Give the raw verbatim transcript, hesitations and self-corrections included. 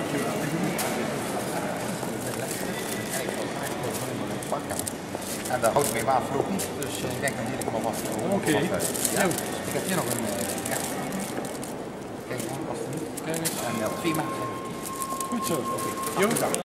En daar houdt mee water ook niet, dus ik denk dat jullie allemaal vast. Oké. Okay. Ja. Ik heb hier nog een. Ja. Kijk, dat was het niet. En ja, twee maanden. Goed zo. Oké. Okay.